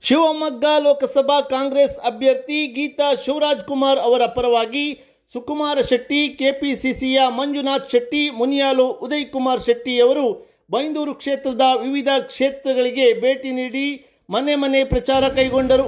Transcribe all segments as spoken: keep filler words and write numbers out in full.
ಶಿವಮೊಗ್ಗ ಲೋಕಸಭಾ ಕಾಂಗ್ರೆಸ್ ಅಭ್ಯರ್ಥಿ ಗೀತಾ ಶಿವರಾಜ್ ಕುಮಾರ್ ಅವರ ಪರವಾಗಿ ಸುಕುಮಾರ ಶೆಟ್ಟಿ, ಕೆಪಿಸಿಸಿಯ ಮಂಜುನಾಥ್ ಶೆಟ್ಟಿ, ಮುನಿಯಾಲು ಉದಯ್ ಕುಮಾರ್ ಶೆಟ್ಟಿ ಅವರು ಬೈಂದೂರು ಕ್ಷೇತ್ರದ ವಿವಿಧ ಕ್ಷೇತ್ರಗಳಿಗೆ ಭೇಟಿ ನೀಡಿ ಮನೆ ಮನೆ ಪ್ರಚಾರ ಕೈಗೊಂಡರು.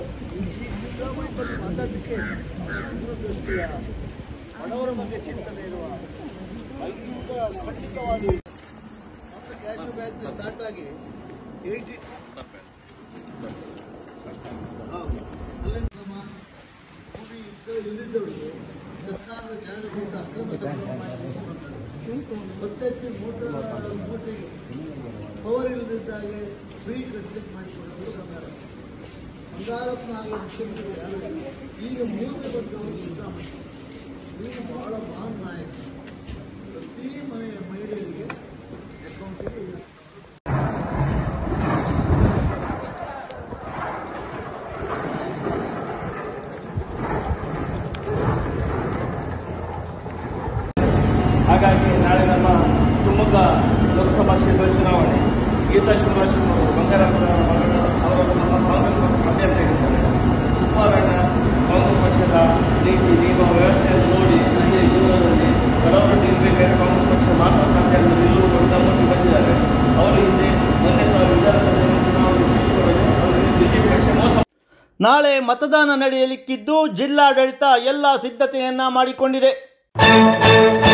ಸರ್ಕಾರದ ಜಾಗೃತ ಅಕ್ರಮ ಸಂಗ್ರಹ ಮತ್ತೈದು ಮೋಟರ್ ಮೋಟಿಗೆ ಪವರ್ ಇಲ್ಲದಿದ್ದಾಗೆ ಫ್ರೀ ಕನ್ಸಲ್ಟ್ ಮಾಡಿಕೊಳ್ಳಲು ಬಂಗಾರ ಬಂಗಾರಪ್ಪನ ಆಗ ಮುಖ್ಯಮಂತ್ರಿ ಯಾರು ಈಗ ಮೂರನೇ ಬಂದವರು ಸಿದ್ದರಾಮಯ್ಯ. ಈಗ ಬಹಳ ಮಹಾನ್ ನಾಯಕ. ಪ್ರತಿ ಮನೆಯ ಮಹಿಳೆಯರಿಗೆ ಅಕೌಂಟಿಗೆ ಹಾಗಾಗಿ ನಾಳೆ ನಮ್ಮ ಶಿವಮೊಗ್ಗ ಲೋಕಸಭಾ ಕ್ಷೇತ್ರದ ಚುನಾವಣೆ ಗೀತಾ ಶಿವರಾಜ್ ಅವರು ಬಂಗಾರಪ್ಪನ ಅವರು ನಮ್ಮ ಕಾಂಗ್ರೆಸ್ ಪಕ್ಷ ಅಭ್ಯರ್ಥಿಯಾಗಿದ್ದಾರೆ. ಸುಮಾರಣ್ಣ ಕಾಂಗ್ರೆಸ್ ಪಕ್ಷದ ನೀತಿ ನಿಯಮ ವ್ಯವಸ್ಥೆಯನ್ನು ನೋಡಿ ಇಲ್ಲಿ ಜೀವನದಲ್ಲಿ ಬಡವರು ನಿಲ್ಲಬೇಕಾದ್ರೆ ಕಾಂಗ್ರೆಸ್ ಪಕ್ಷ ಮಾತ್ರ ಸಾಧ್ಯ ಎಂದು ನಿಲ್ಲುವ ಗಮನಕ್ಕೆ ಬಂದಿದ್ದಾರೆ. ಅವರು ಹಿಂದೆ ಮೊನ್ನೆ ಸಾವಿರ ವಿಧಾನಸಭೆ ಚುನಾವಣೆ ಅವರಿಗೆ ಬಿಜೆಪಿ ಪಕ್ಷ ಮೋಸ. ನಾಳೆ ಮತದಾನ ನಡೆಯಲಿಕ್ಕಿದ್ದು ಜಿಲ್ಲಾಡಳಿತ ಎಲ್ಲ ಸಿದ್ಧತೆಯನ್ನ ಮಾಡಿಕೊಂಡಿದೆ.